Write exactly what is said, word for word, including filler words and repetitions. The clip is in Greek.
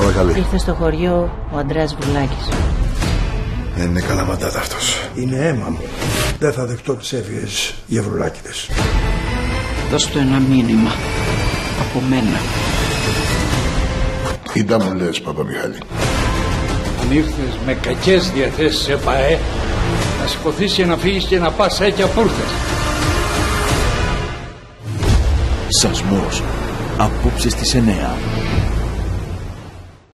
Παρακαλώ. Ήρθε στο χωριό ο Αντρέας Βουλάκης. Δεν είναι καλά μαντάτα αυτός. Είναι αίμα μου. Δεν θα δεχτώ τις έβιες γευρουλάκηδες. Δώσ' του ένα μήνυμα από μένα. Κοίτα μου λες, Παπαμιχάλη. Αν ήρθες με κακές διαθέσεις ΕΠΑΕ, να σηκωθείς και να φύγεις και να πας έκια που ήρθες. Σασμός. Απόψε στις εννέα.